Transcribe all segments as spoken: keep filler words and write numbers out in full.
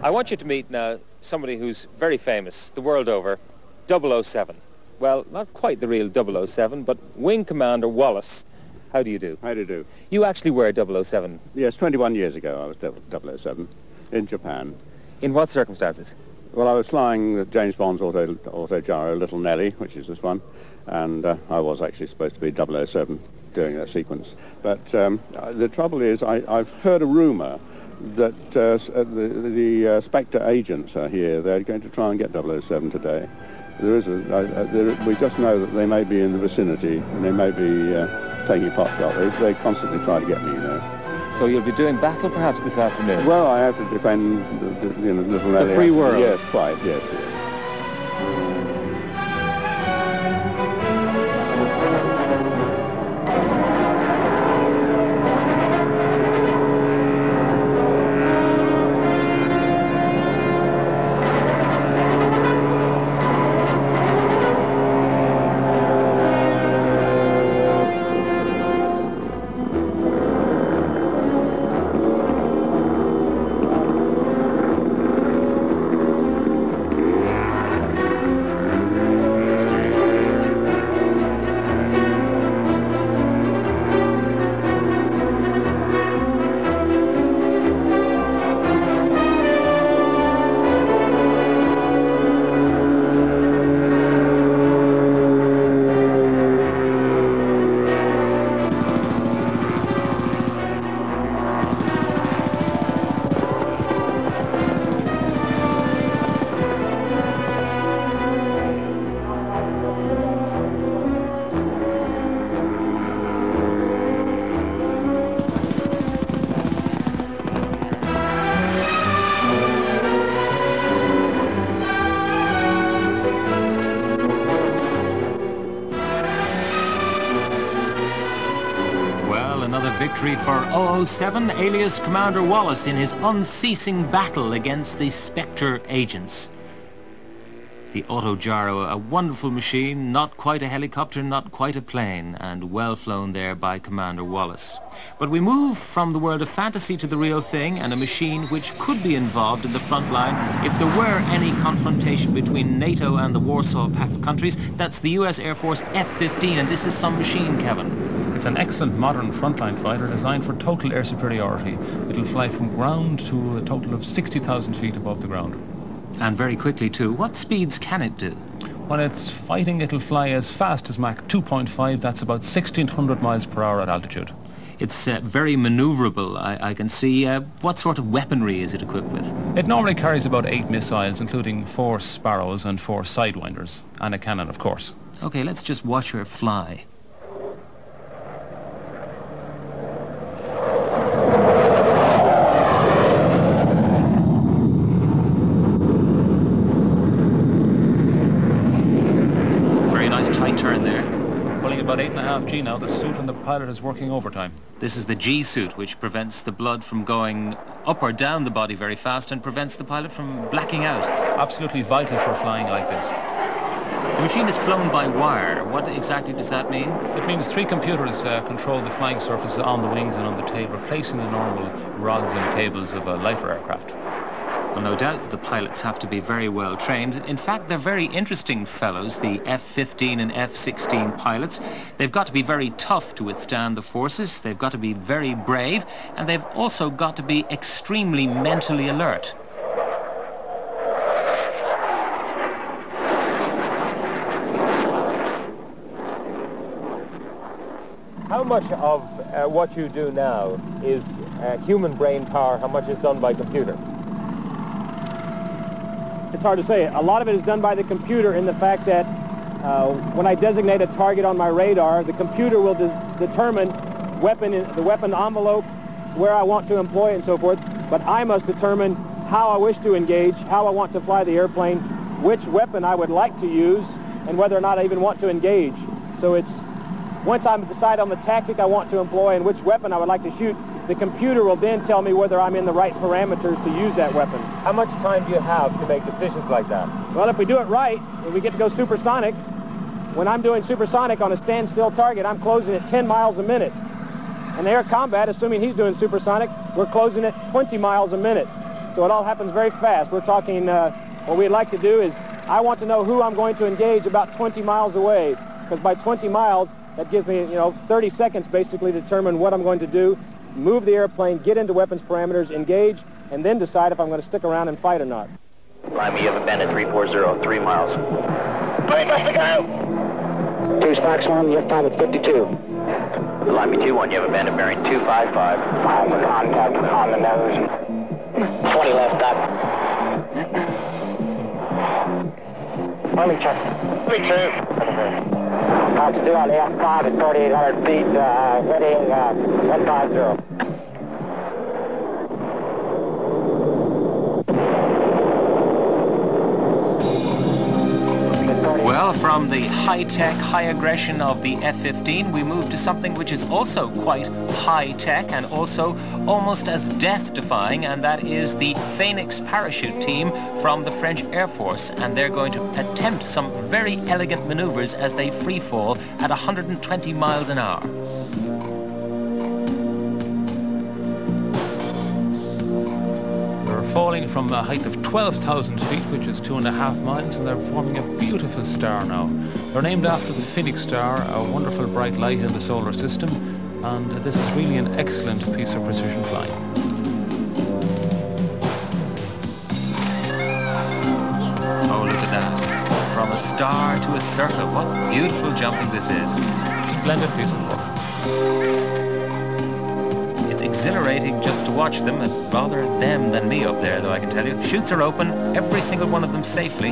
I want you to meet now somebody who's very famous, the world over, double oh seven. Well, not quite the real double oh seven, but Wing Commander Wallace. How do you do? How do you do? You actually were double oh seven. Yes, twenty-one years ago I was double oh seven in Japan. In what circumstances? Well, I was flying the James Bond's auto, auto gyro Little Nelly, which is this one, and uh, I was actually supposed to be double oh seven doing that sequence. But um, the trouble is I, I've heard a rumour that uh, the, the uh, Spectre agents are here. They're going to try and get double oh seven today. There is a, uh, there, we just know that they may be in the vicinity and they may be uh, taking pot shot. They, they constantly try to get me, you know. So you'll be doing battle perhaps this afternoon? Well, I have to defend the, the, you know, Little Nelly. The free world? Yes, quite, yes, yes. Victory for oh oh seven, alias Commander Wallace, in his unceasing battle against the Spectre agents. The autogyro, a wonderful machine, not quite a helicopter, not quite a plane, and well flown there by Commander Wallace. But we move from the world of fantasy to the real thing, and a machine which could be involved in the front line if there were any confrontation between NATO and the Warsaw Pact countries. That's the U S Air Force F fifteen, and this is some machine, Kevin. It's an excellent modern frontline fighter designed for total air superiority. It'll fly from ground to a total of sixty thousand feet above the ground. And very quickly too. What speeds can it do? When it's fighting, it'll fly as fast as Mach two point five. That's about sixteen hundred miles per hour at altitude. It's uh, very maneuverable, I, I can see. Uh, what sort of weaponry is it equipped with? It normally carries about eight missiles, including four Sparrows and four Sidewinders, and a cannon, of course. Okay, let's just watch her fly. About eight and a half G now. The suit and the pilot is working overtime. This is the G suit, which prevents the blood from going up or down the body very fast and prevents the pilot from blacking out. Absolutely vital for flying like this. The machine is flown by wire. What exactly does that mean? It means three computers uh, control the flying surfaces on the wings and on the tail, replacing the normal rods and cables of a lighter aircraft. Well, no doubt the pilots have to be very well trained. In fact, they're very interesting fellows, the F fifteen and F sixteen pilots. They've got to be very tough to withstand the forces. They've got to be very brave, and they've also got to be extremely mentally alert. How much of uh, what you do now is uh, human brain power? How much is done by computer? It's hard to say. A lot of it is done by the computer in the fact that uh, when I designate a target on my radar, the computer will de determine weapon, the weapon envelope, where I want to employ it and so forth, but I must determine how I wish to engage, how I want to fly the airplane, which weapon I would like to use, and whether or not I even want to engage. So it's, once I decide on the tactic I want to employ and which weapon I would like to shoot, the computer will then tell me whether I'm in the right parameters to use that weapon. How much time do you have to make decisions like that? Well, if we do it right, we get to go supersonic. When I'm doing supersonic on a standstill target, I'm closing at ten miles a minute. In air combat, assuming he's doing supersonic, we're closing at twenty miles a minute. So it all happens very fast. We're talking, uh, what we'd like to do is, I want to know who I'm going to engage about twenty miles away, because by twenty miles, that gives me, you know, thirty seconds basically to determine what I'm going to do, move the airplane, get into weapons parameters, engage, and then decide if I'm going to stick around and fight or not. Line me, you have a bend at three four zero, three miles. Plane must go. Two Fox one, you have time at fifty-two. Line me two one, you have a bend at bearing two five five. On the contact, on the nose. twenty left, up. Army check. three two. Fox two on the F five at thirty-eight hundred feet, uh, heading uh, one five zero. Well, from the high-tech, high-aggression of the F fifteen, we move to something which is also quite high-tech and also almost as death-defying, and that is the Phoenix parachute team from the French Air Force, and they're going to attempt some very elegant maneuvers as they free-fall at one hundred twenty miles an hour. Falling from a height of twelve thousand feet, which is two and a half miles, and they're forming a beautiful star now. They're named after the Phoenix star, a wonderful bright light in the solar system, and this is really an excellent piece of precision flying. Oh, look at that. From a star to a circle. What beautiful jumping this is. Splendid piece of work. Exhilarating just to watch them, and rather them than me up there, though, I can tell you. Chutes are open, every single one of them safely.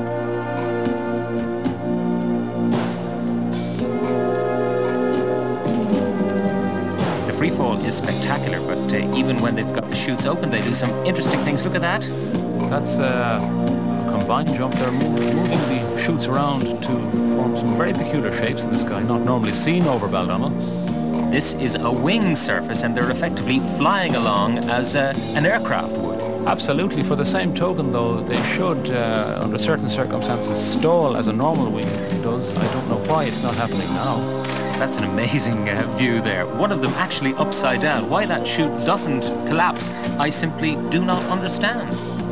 The free fall is spectacular, but uh, even when they've got the chutes open, they do some interesting things. Look at that. That's uh, a combined jump. They're mo moving the chutes around to form some very peculiar shapes in the sky, not normally seen over Baldonnel. This is a wing surface, and they're effectively flying along as uh, an aircraft would. Absolutely. For the same token, though, they should, uh, under certain circumstances, stall as a normal wing does. I don't know why it's not happening now. That's an amazing uh, view there. One of them actually upside down. Why that chute doesn't collapse, I simply do not understand.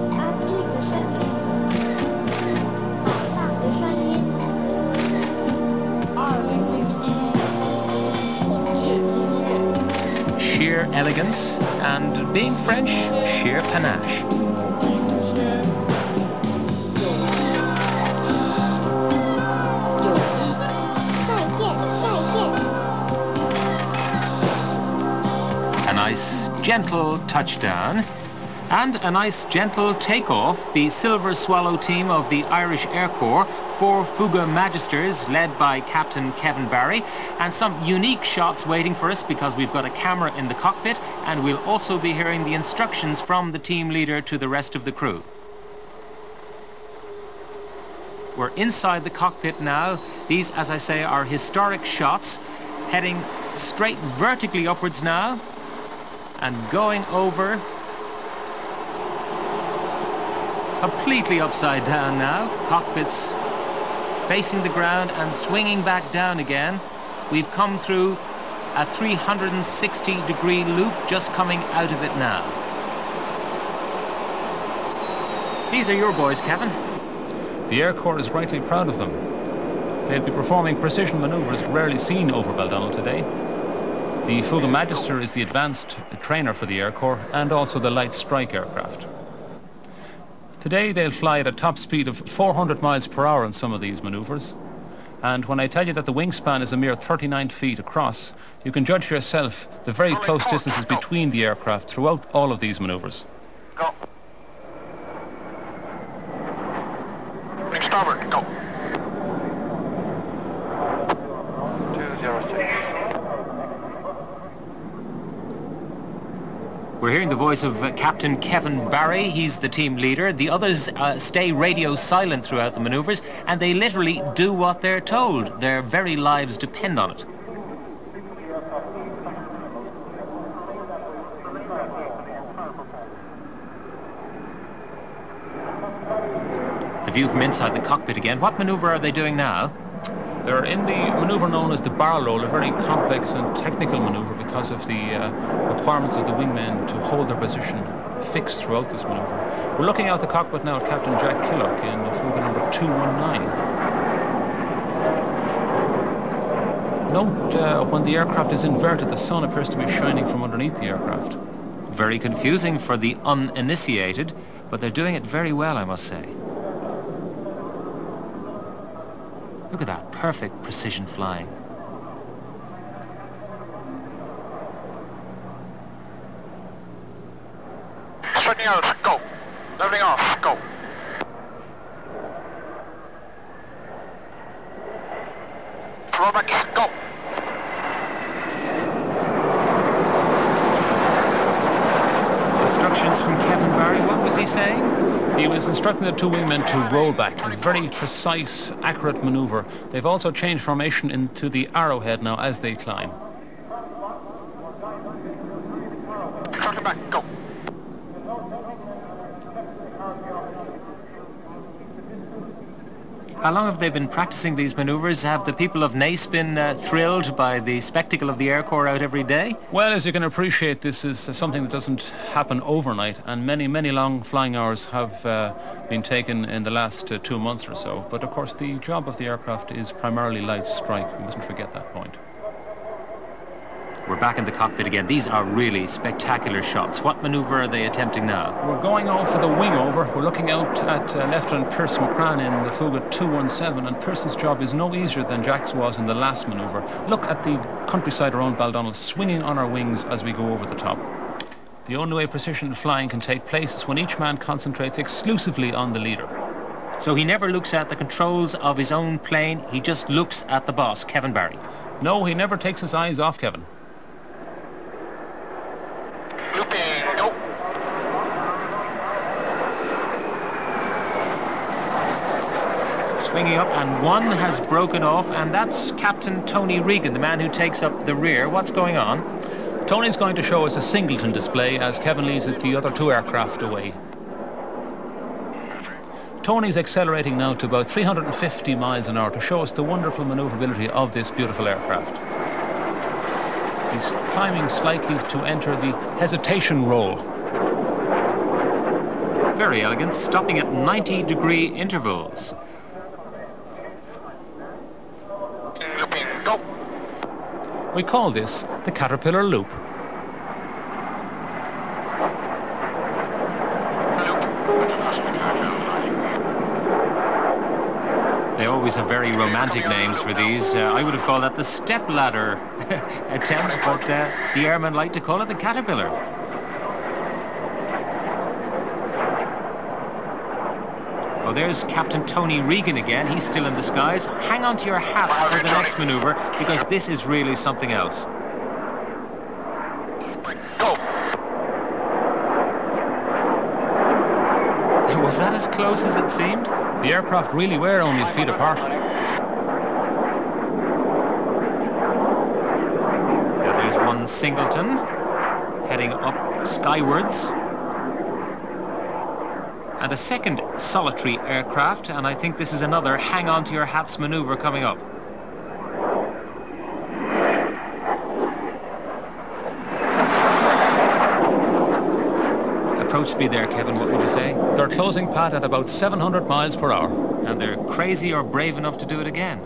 Sheer elegance, and being French, sheer panache. A nice, gentle touchdown, and a nice, gentle takeoff. The Silver Swallow team of the Irish Air Corps, four Fouga Magisters led by Captain Kevin Barry, and some unique shots waiting for us because we've got a camera in the cockpit, and we'll also be hearing the instructions from the team leader to the rest of the crew. We're inside the cockpit now. These, as I say, are historic shots, heading straight vertically upwards now and going over completely upside down now. Cockpits facing the ground and swinging back down again. We've come through a three hundred sixty degree loop, just coming out of it now. These are your boys, Kevin. The Air Corps is rightly proud of them. They'll be performing precision maneuvers rarely seen over Baldonnel today. The Fouga Magister is the advanced trainer for the Air Corps and also the light strike aircraft. Today they'll fly at a top speed of four hundred miles per hour in some of these maneuvers. And when I tell you that the wingspan is a mere thirty-nine feet across, you can judge for yourself the very close distances between the aircraft throughout all of these maneuvers. Go. Starboard, go. two zero six. We're hearing the voice of uh, Captain Kevin Barry. He's the team leader. The others uh, stay radio silent throughout the maneuvers, and they literally do what they're told. Their very lives depend on it. The view from inside the cockpit again. What maneuver are they doing now? They're in the maneuver known as the barrel roll, a very complex and technical maneuver because of the uh, requirements of the wingmen to hold their position fixed throughout this manoeuvre. We're looking out the cockpit now at Captain Jack Killock in the Fuga number two one nine. Note uh, when the aircraft is inverted, the sun appears to be shining from underneath the aircraft. Very confusing for the uninitiated, but they're doing it very well, I must say. Look at that, perfect precision flying. Swinging out, go. Leveling off, go. Roll back, go. Instructions from Kevin Barry, what was he saying? He was instructing the two wingmen to roll back, a very precise, accurate manoeuvre. They've also changed formation into the arrowhead now as they climb. Throttling back, go. How long have they been practicing these manoeuvres? Have the people of Naas been uh, thrilled by the spectacle of the Air Corps out every day? Well, as you can appreciate, this is uh, something that doesn't happen overnight, and many, many long flying hours have uh, been taken in the last uh, two months or so. But of course, the job of the aircraft is primarily light strike. We mustn't forget that point. We're back in the cockpit again. These are really spectacular shots. What manoeuvre are they attempting now? We're going out for the wing over. We're looking out at uh, Lieutenant Pierce McCrann in the Fuga two one seven, and Pierce's job is no easier than Jack's was in the last manoeuvre. Look at the countryside around Baldonnel swinging on our wings as we go over the top. The only way precision flying can take place is when each man concentrates exclusively on the leader. So he never looks at the controls of his own plane, he just looks at the boss, Kevin Barry. No, he never takes his eyes off Kevin. Looping, go. Swinging up, and one has broken off, and that's Captain Tony Regan, the man who takes up the rear. What's going on? Tony's going to show us a singleton display as Kevin leads the other two aircraft away. Tony's accelerating now to about three hundred fifty miles an hour to show us the wonderful manoeuvrability of this beautiful aircraft. He's climbing slightly to enter the hesitation roll. Very elegant, stopping at ninety degree intervals. Looping, go. We call this the Caterpillar Loop. They always have very romantic names for these. Uh, I would have called that the step ladder attempt, but uh, the airmen like to call it the Caterpillar. Oh, there's Captain Tony Regan again. He's still in the skies. Hang on to your hats for the next manoeuvre, because this is really something else. Go. Was that as close as it seemed? The aircraft really were only feet apart. Now there's one singleton heading up skywards. And a second solitary aircraft, and I think this is another hang on to your hats manoeuvre coming up. Approach speed there, Kevin, what would you say? They're closing pat at about seven hundred miles per hour. And they're crazy or brave enough to do it again.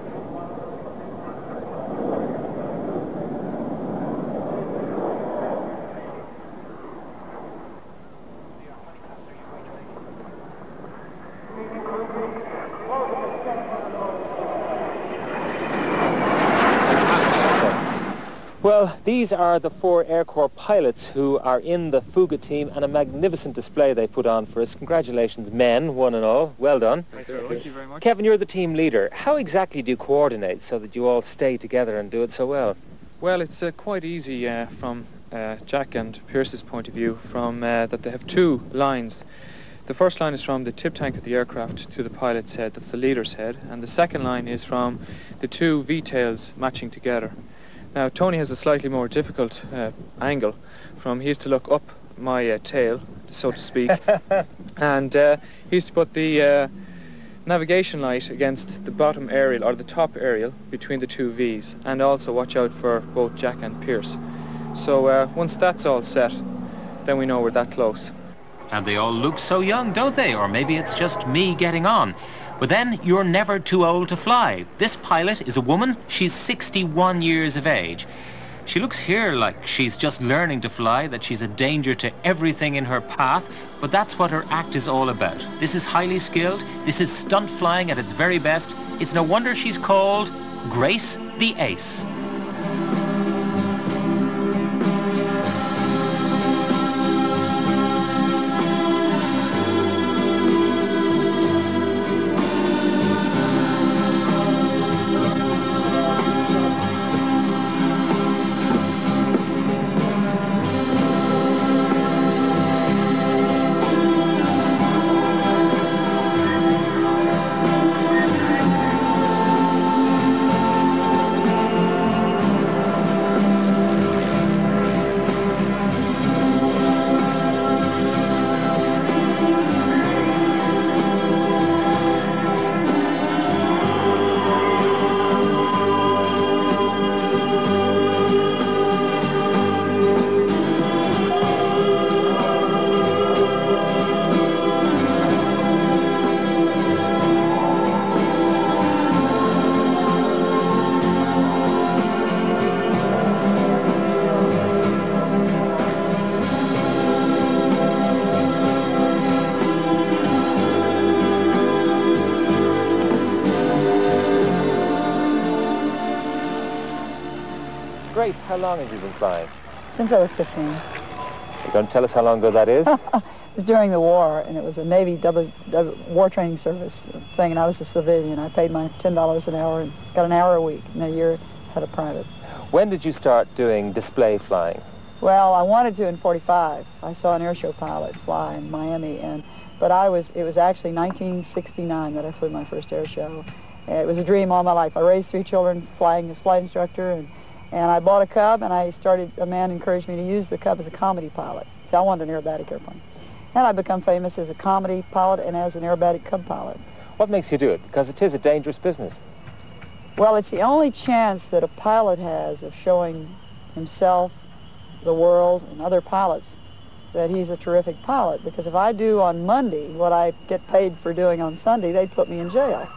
Well, these are the four Air Corps pilots who are in the Fuga team, and a magnificent display they put on for us. Congratulations, men, one and all. Well done. Thank you. Thank you very much. Kevin, you're the team leader. How exactly do you coordinate so that you all stay together and do it so well? Well, it's uh, quite easy uh, from uh, Jack and Pierce's point of view, from uh, that they have two lines. The first line is from the tip tank of the aircraft to the pilot's head, that's the leader's head, and the second line is from the two V-tails matching together. Now, Tony has a slightly more difficult uh, angle. From he has to look up my uh, tail, so to speak, and uh, he has to put the uh, navigation light against the bottom aerial or the top aerial between the two V's, and also watch out for both Jack and Pierce. So uh, once that's all set, then we know we're that close. And they all look so young, don't they? Or maybe it's just me getting on. But then you're never too old to fly. This pilot is a woman. She's sixty-one years of age. She looks here like she's just learning to fly, that she's a danger to everything in her path, but that's what her act is all about. This is highly skilled. This is stunt flying at its very best. It's no wonder she's called Grace the Ace. Grace, how long have you been flying? Since I was fifteen. You're going to tell us how long ago that is? It was during the war, and it was a Navy double, double, war training service thing, and I was a civilian. I paid my ten dollars an hour and got an hour a week, and a year had a private. When did you start doing display flying? Well, I wanted to in forty-five. I saw an airshow pilot fly in Miami, and but I was, it was actually nineteen sixty-nine that I flew my first air show. It was a dream all my life. I raised three children flying as flight instructor, and And I bought a Cub, and I started, a man encouraged me to use the Cub as a comedy pilot. So I wanted an aerobatic airplane. And I become famous as a comedy pilot and as an aerobatic Cub pilot. What makes you do it? Because it is a dangerous business. Well, it's the only chance that a pilot has of showing himself, the world, and other pilots that he's a terrific pilot. Because if I do on Monday what I get paid for doing on Sunday, they'd put me in jail.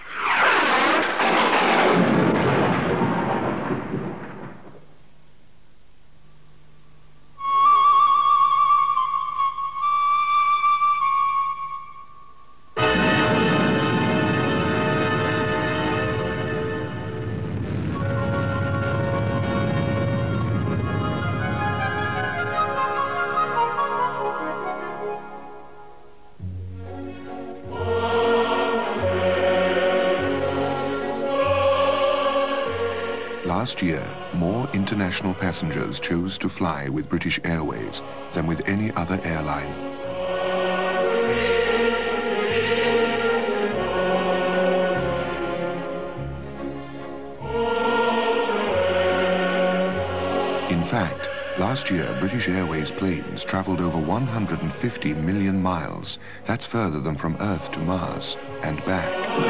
Last year, more international passengers chose to fly with British Airways than with any other airline. In fact, last year, British Airways planes travelled over one hundred fifty million miles. That's further than from Earth to Mars and back.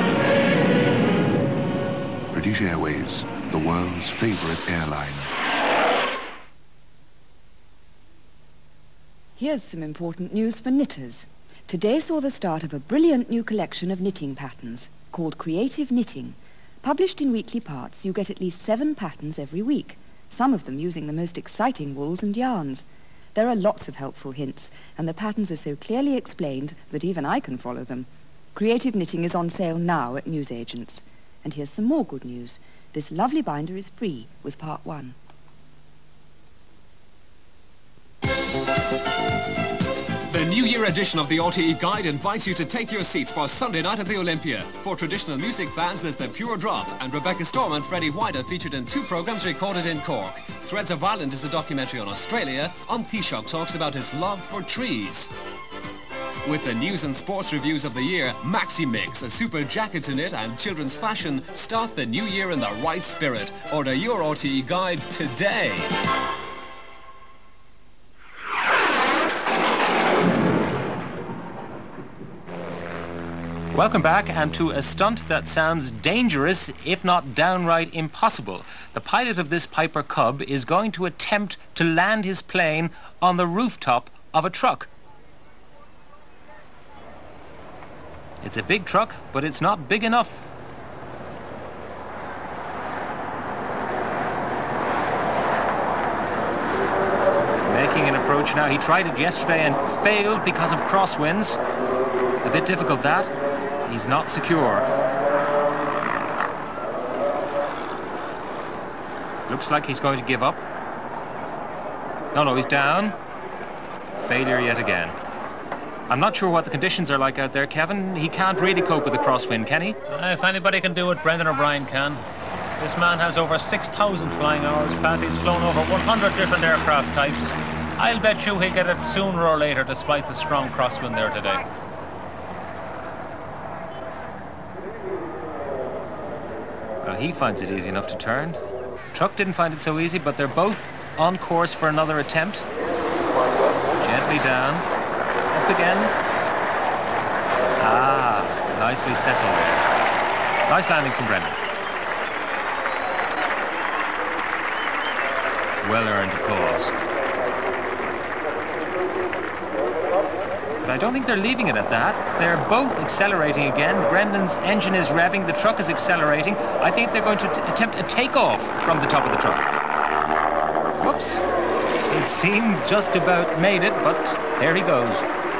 British Airways, the world's favourite airline. Here's some important news for knitters. Today saw the start of a brilliant new collection of knitting patterns called Creative Knitting. Published in weekly parts, you get at least seven patterns every week, some of them using the most exciting wools and yarns. There are lots of helpful hints, and the patterns are so clearly explained that even I can follow them. Creative Knitting is on sale now at newsagents. And here's some more good news. This lovely binder is free with part one. The New Year edition of the R T E Guide invites you to take your seats for Sunday night at the Olympia. For traditional music fans, there's The Pure Drop, and Rebecca Storm and Freddie White are featured in two programmes recorded in Cork. Threads of Ireland is a documentary on Australia. On Taoiseach talks about his love for trees. With the news and sports reviews of the year, Maxi Mix, a super jacket to knit, and children's fashion, start the new year in the right spirit. Order your R T E Guide today. Welcome back, and to a stunt that sounds dangerous, if not downright impossible. The pilot of this Piper Cub is going to attempt to land his plane on the rooftop of a truck. It's a big truck, but it's not big enough. Making an approach now. He tried it yesterday and failed because of crosswinds. A bit difficult that. He's not secure. Looks like he's going to give up. No, no, he's down. Failure yet again. I'm not sure what the conditions are like out there, Kevin. He can't really cope with the crosswind, can he? Uh, if anybody can do it, Brendan O'Brien can. This man has over six thousand flying hours, Pat. He's flown over one hundred different aircraft types. I'll bet you he'll get it sooner or later, despite the strong crosswind there today. Well, he finds it easy enough to turn. Truck didn't find it so easy, but they're both on course for another attempt. Gently down. Up again. Ah, nicely settled there. Nice landing from Brendan. Well-earned applause. But I don't think they're leaving it at that. They're both accelerating again. Brendan's engine is revving. The truck is accelerating. I think they're going to t attempt a takeoff from the top of the truck. Whoops. It seemed just about made it, but there he goes.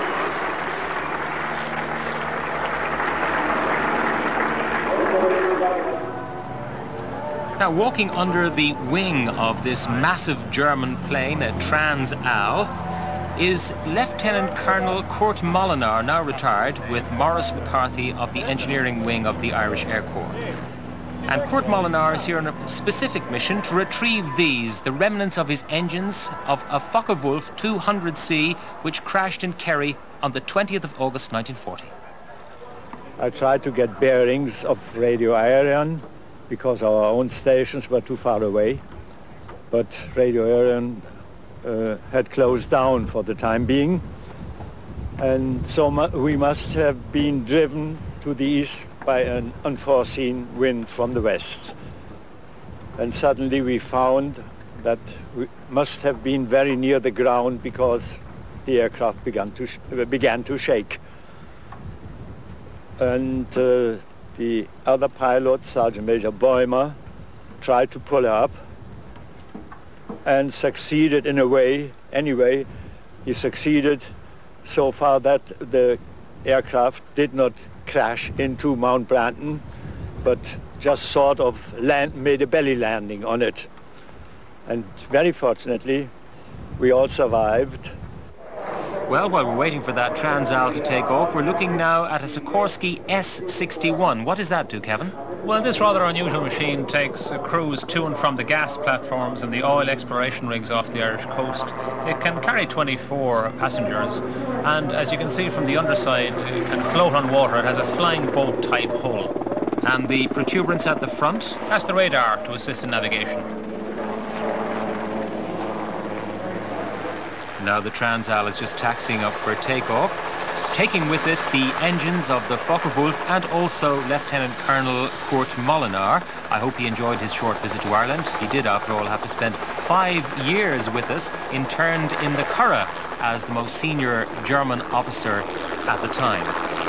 Now, walking under the wing of this massive German plane, a Trans-Al, is Lieutenant Colonel Kurt Molinar, now retired, with Maurice McCarthy of the engineering wing of the Irish Air Corps. And Kurt Molinar is here on a specific mission to retrieve these, the remnants of his engines of a Focke-Wulf two hundred C, which crashed in Kerry on the twentieth of August nineteen forty. I tried to get bearings of Radio Aer Rianta because our own stations were too far away, but Radio Aer Rianta uh, had closed down for the time being, and so mu we must have been driven to the east by an unforeseen wind from the west. And suddenly we found that we must have been very near the ground because the aircraft began to, sh began to shake. And uh, the other pilot, Sergeant Major Boimer, tried to pull her up and succeeded in a way. Anyway, he succeeded so far that the aircraft did not crash into Mount Branton, but just sort of land, made a belly landing on it. And very fortunately, we all survived. Well, while we're waiting for that Trans-Al to take off, we're looking now at a Sikorsky S sixty-one. What does that do, Kevin? Well, this rather unusual machine takes a cruise to and from the gas platforms and the oil exploration rigs off the Irish coast. It can carry twenty-four passengers, and as you can see from the underside, it can float on water. It has a flying boat type hull. And the protuberance at the front? That's the radar to assist in navigation. Now the Trans-Al is just taxiing up for a takeoff, taking with it the engines of the Focke-Wulf and also Lieutenant Colonel Kurt Molinar. I hope he enjoyed his short visit to Ireland. He did, after all, have to spend five years with us, interned in the Curragh as the most senior German officer at the time.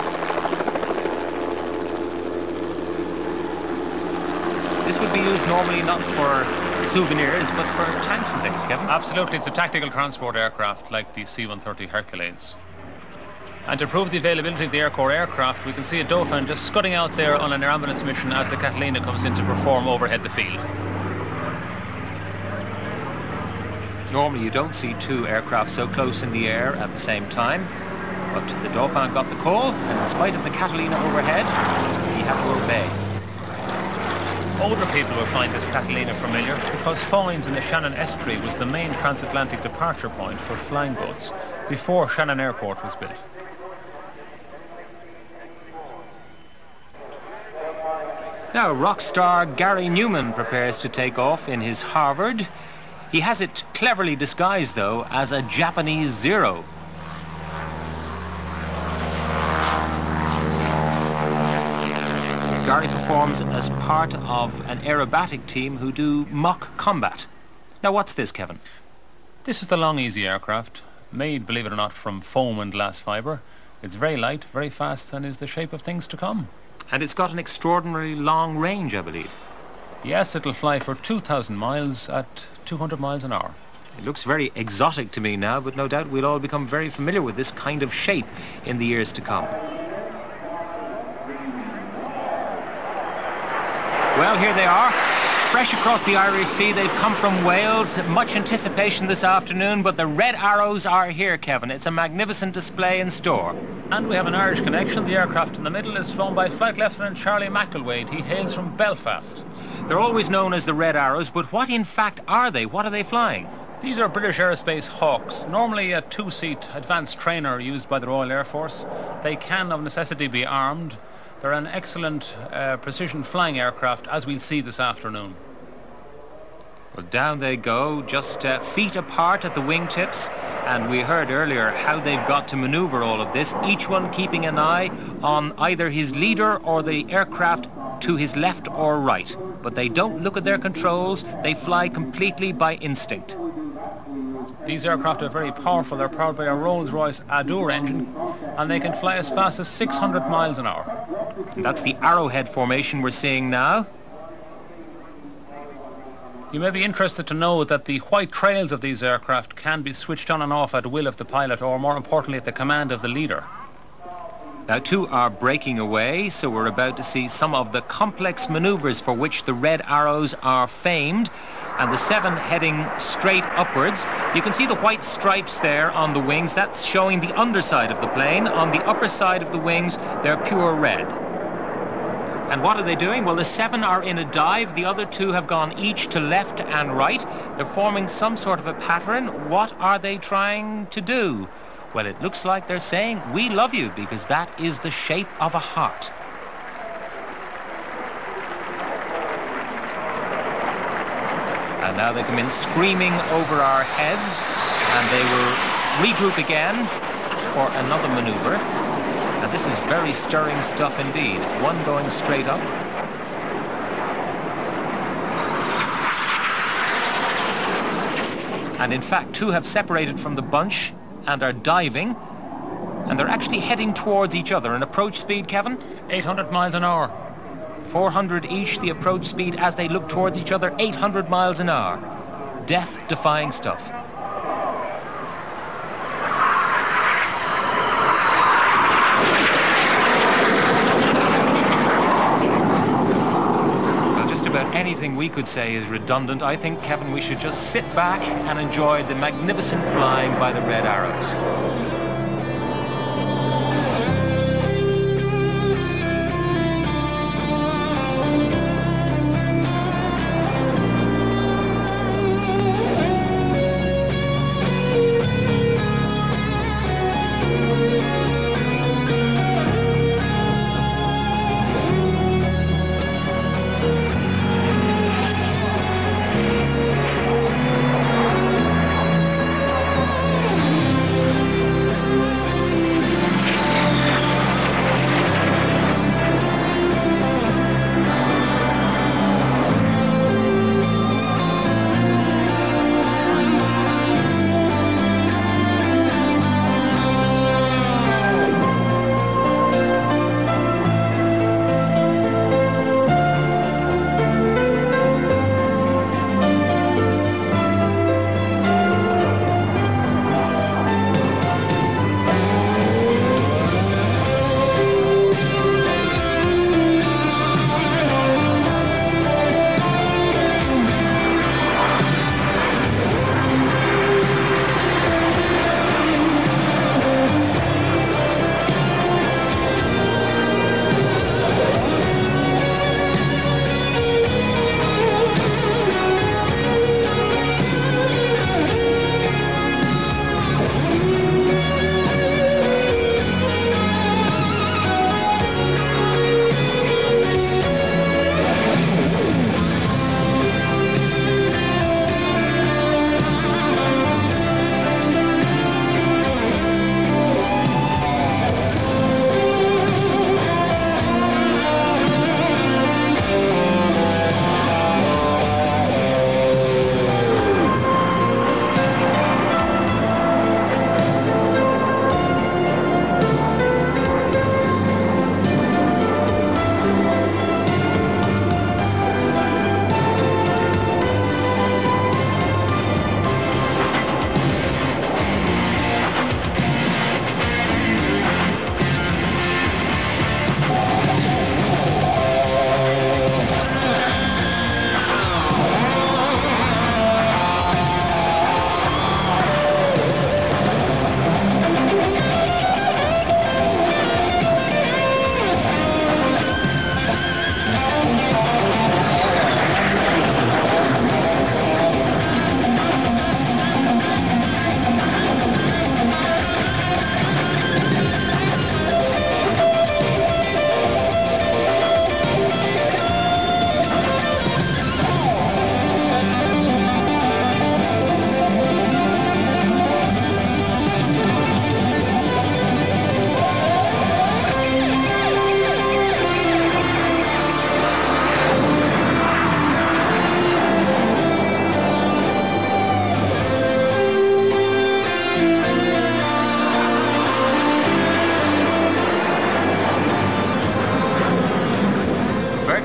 This would be used normally not for souvenirs, but for tanks and things, Kevin? Absolutely, it's a tactical transport aircraft like the C one thirty Hercules. And to prove the availability of the Air Corps aircraft, we can see a Dauphin just scudding out there on an air ambulance mission as the Catalina comes in to perform overhead the field. Normally you don't see two aircraft so close in the air at the same time, but the Dauphin got the call, and in spite of the Catalina overhead, he had to obey. Older people will find this Catalina familiar because Foynes in the Shannon Estuary was the main transatlantic departure point for flying boats before Shannon Airport was built. Now, rock star Gary Newman prepares to take off in his Harvard. He has it cleverly disguised, though, as a Japanese Zero. Gary performs as part of an aerobatic team who do mock combat. Now, what's this, Kevin? This is the Long Easy aircraft, made, believe it or not, from foam and glass fibre. It's very light, very fast, and is the shape of things to come. And it's got an extraordinarily long range, I believe. Yes, it'll fly for two thousand miles at two hundred miles an hour. It looks very exotic to me now, but no doubt we'll all become very familiar with this kind of shape in the years to come. Well, here they are, fresh across the Irish Sea. They've come from Wales. Much anticipation this afternoon, but the Red Arrows are here, Kevin. It's a magnificent display in store. And we have an Irish connection. The aircraft in the middle is flown by Flight Lieutenant Charlie McIlwaide. He hails from Belfast. They're always known as the Red Arrows, but what in fact are they? What are they flying? These are British Aerospace Hawks, normally a two-seat advanced trainer used by the Royal Air Force. They can of necessity be armed. They're an excellent uh, precision flying aircraft, as we'll see this afternoon. Well, down they go, just uh, feet apart at the wingtips, and we heard earlier how they've got to maneuver all of this, each one keeping an eye on either his leader or the aircraft to his left or right. But they don't look at their controls, they fly completely by instinct. These aircraft are very powerful. They're powered by a Rolls-Royce Adour engine, and they can fly as fast as six hundred miles an hour. And that's the arrowhead formation we're seeing now. You may be interested to know that the white trails of these aircraft can be switched on and off at will of the pilot, or more importantly at the command of the leader. Now two are breaking away, so we're about to see some of the complex maneuvers for which the Red Arrows are famed. And the seven heading straight upwards. You can see the white stripes there on the wings. That's showing the underside of the plane. On the upper side of the wings, they're pure red. And what are they doing? Well, the seven are in a dive. The other two have gone each to left and right. They're forming some sort of a pattern. What are they trying to do? Well, it looks like they're saying, "We love you," because that is the shape of a heart. And now they come in screaming over our heads, and they will regroup again for another maneuver. And this is very stirring stuff indeed. One going straight up. And in fact, two have separated from the bunch and are diving. And they're actually heading towards each other. An approach speed, Kevin? eight hundred miles an hour. four hundred each, the approach speed as they look towards each other, eight hundred miles an hour. Death-defying stuff. Well, just about anything we could say is redundant. I think, Kevin, we should just sit back and enjoy the magnificent flying by the Red Arrows.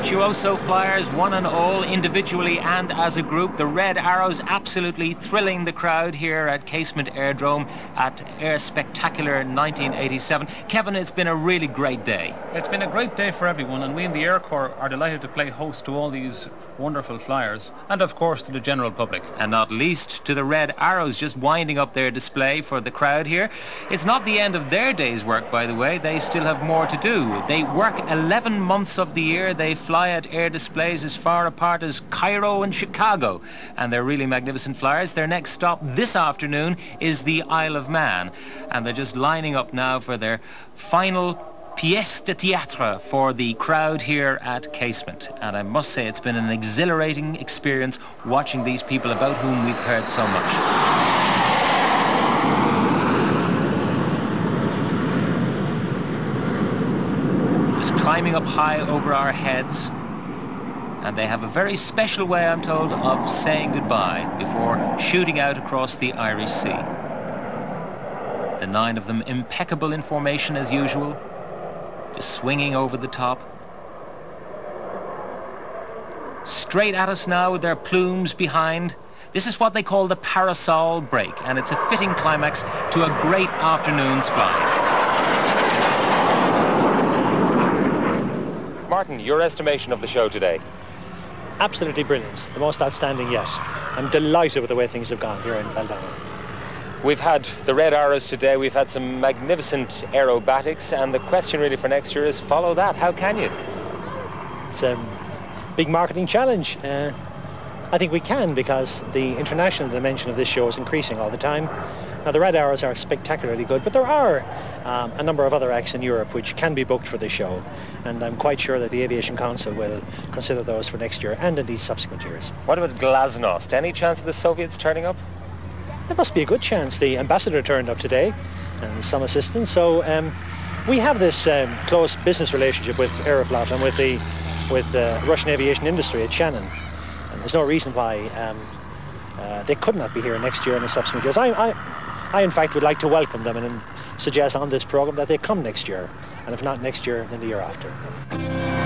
virtuoso flyers, one and all, individually and as a group. The Red Arrows absolutely thrilling the crowd here at Casement Aerodrome at Air Spectacular nineteen eighty-seven. Kevin, it's been a really great day. It's been a great day for everyone, and we in the Air Corps are delighted to play host to all these wonderful flyers, and of course to the general public. And not least to the Red Arrows, just winding up their display for the crowd here. It's not the end of their day's work, by the way. They still have more to do. They work eleven months of the year. They fly at air displays as far apart as Cairo and Chicago, and they're really magnificent flyers. Their next stop this afternoon is the Isle of Man, and they're just lining up now for their final pièce de théâtre for the crowd here at Casement. And I must say it's been an exhilarating experience watching these people about whom we've heard so much. Just climbing up high over our heads, and they have a very special way, I'm told, of saying goodbye before shooting out across the Irish Sea. The nine of them impeccable in formation as usual, just swinging over the top. Straight at us now with their plumes behind. This is what they call the parasol break, and it's a fitting climax to a great afternoon's flying. Martin, your estimation of the show today? Absolutely brilliant. The most outstanding yet. I'm delighted with the way things have gone here in Baldano. We've had the Red Arrows today, we've had some magnificent aerobatics, and the question really for next year is follow that. How can you? It's a big marketing challenge. Uh, I think we can, because the international dimension of this show is increasing all the time. Now, the Red Arrows are spectacularly good, but there are um, a number of other acts in Europe which can be booked for this show, and I'm quite sure that the Aviation Council will consider those for next year and indeed subsequent years. What about Glasnost? Any chance of the Soviets turning up? There must be a good chance. The ambassador turned up today and some assistants, so um, we have this um, close business relationship with Aeroflot and with the with the Russian aviation industry at Shannon, and there's no reason why um, uh, they could not be here next year and in subsequent years. I, I, I in fact would like to welcome them and suggest on this program that they come next year, and if not next year, then the year after.